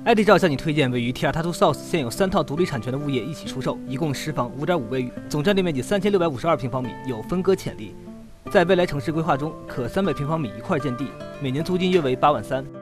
ID 照向你推荐位于 Tiatatu South 现有3套独立产权的物业一起出售，一共10房5.5卫浴，总占地面积3652平方米，有分割潜力。在未来城市规划中，可300平方米一块建地，每年租金约为8.3万。